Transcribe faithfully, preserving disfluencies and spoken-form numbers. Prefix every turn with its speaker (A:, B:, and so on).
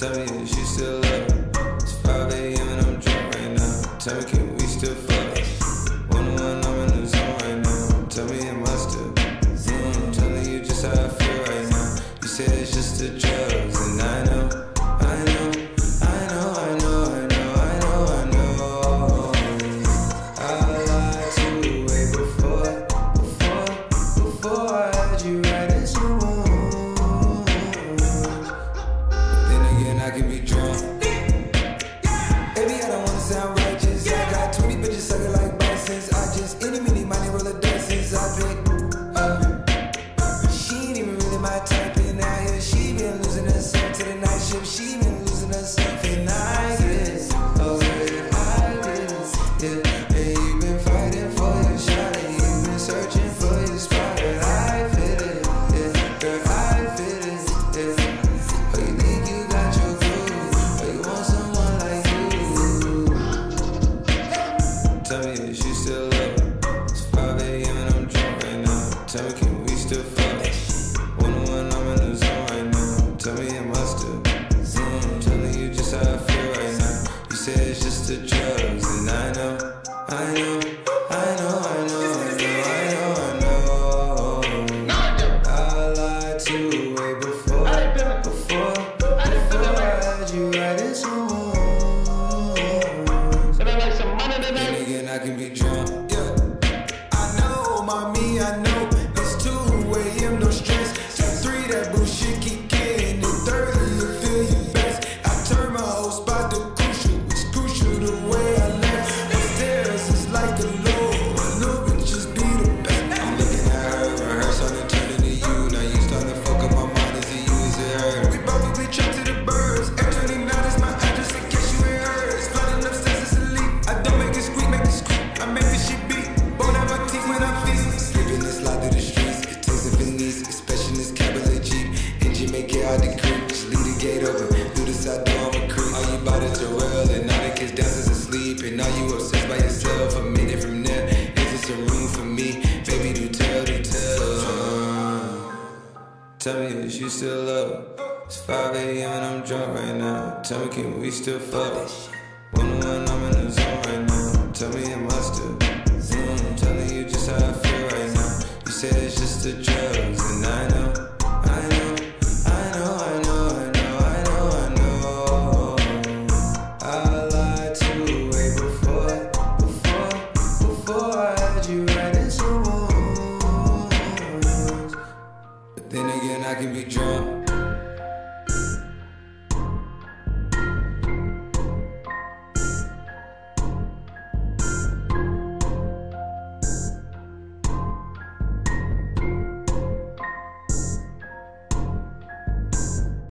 A: Tell me if you still love her. It's five A M and I'm drunk right now. Tell me, can we still fuck? One on one, I'm in the zone right now. Tell me, am I still? Mm, telling you just how I feel right now. You say it's just the drugs, and I know, I know, I know, I know, I know, I know, I know. I lied to you way before, before, before I had you right in some wounds. Then again, I can be drunk. Baby, I don't wanna sound righteous. I got twenty bitches sucking like bisons. I just any mini money roll the dice since I picked up. She ain't even really my type, and out here she been losing herself to the night shift. She been losing herself, and I guess, oh yeah, I guess, yeah. And you been fighting for your shot, and you been searching for your spot, but I feel it, yeah, girl, I feel it, yeah. Oh, you think you got your groove, or you want someone like you? Tell me if you still love her. It's five A M and I'm drunk right now. Tell me, can we still fuck? One on one, I'm in the zone right now. Tell me, am I still? Mm, telling you just how I feel right now. You say it's just the drugs, and I know, I know, I know, I know, I know, I know, I know. I lied to you way before, before, before I had you right in some wounds. Then again, I can be drunk. Yeah, I know, mommy, I know. It's two A M, no stress. Till three, that bullshit keep getting. And thirty, you feel you best. I turn my whole spot to crucial. It's crucial the way I left. Upstairs is like a low. A little bit just be the best. I'm looking at her, rehearse on it, turning to you. Now you starting to fuck up my mind. Is it you, is it her? We both be trapped to the birds. F twenty-nine is my address in case you ain't heard. It's flooding upstairs, it's elite. I don't make it squeak, make it squeak. I make this shit beat. Bone out my teeth when I feast. Sleeping this slide through the streets. It takes a Venice, especially in this cabriolet Jeep. Engine make it hard to creep. Just leave the gate open. Do the side door, I'm a creep. All you bout is Terrell, and all the kids dancers asleep. And all you obsessed by yourself. A minute from there, is this a room for me? Baby, do tell, do tell. Tell me if you still love her. It's five A M and I'm drunk right now. Tell me, can we still fuck? One on one, I'm in the zone right now. Tell me, am I still? Mm, telling you just how I feel right now. You say it's just the drugs, and I know, I know, I know, I know, I know, I know, I know. I lied to you way before, before, before I had you right in some wounds. But then again, I can be drunk.